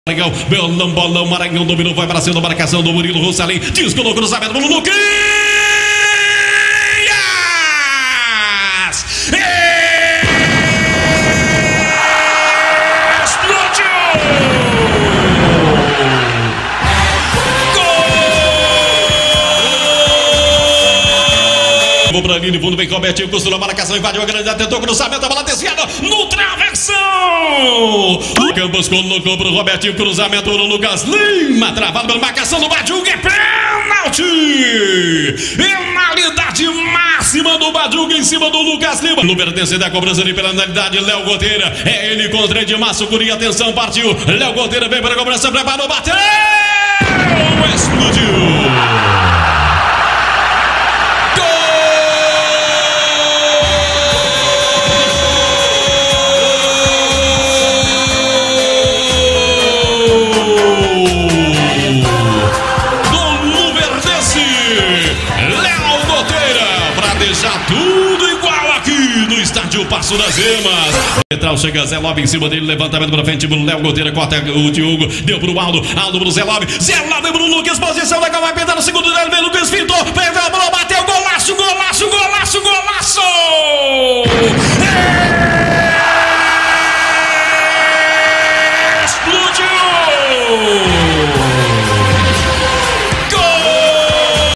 Legal, bolão, bolão, Maranhão dominou, vai para cima da marcação do Murilo Rosalim, disco no cruzamento, vamos Luquinhas! Pra linha de fundo, vem Robertinho, costura a marcação, invadiu a grande, tentou cruzamento, a bola desviada no travessão. O Campos colocou pro Robertinho, cruzamento no Lucas Lima, travado pela marcação do Badiuga, é pênalti! Penalidade máxima do Badiuga em cima do Lucas Lima. No pertence da cobrança de penalidade, Léo Goteira, é ele contra Edmar Curi, atenção, partiu, Léo Goteira vem para a cobrança, preparou, bateu, explodiu! Deixar tudo igual aqui no estádio Passo das Emas. Central chega, Zé Lobe em cima dele, levantamento pra frente, Léo Goteira corta o Diogo, deu pro Aldo, Aldo pro Zé Lobe pro Lucas, posição legal, vai pintar no segundo dele, vem Lucas, pintou, perdeu a bola, bateu, golaço, golaço, golaço, golaço!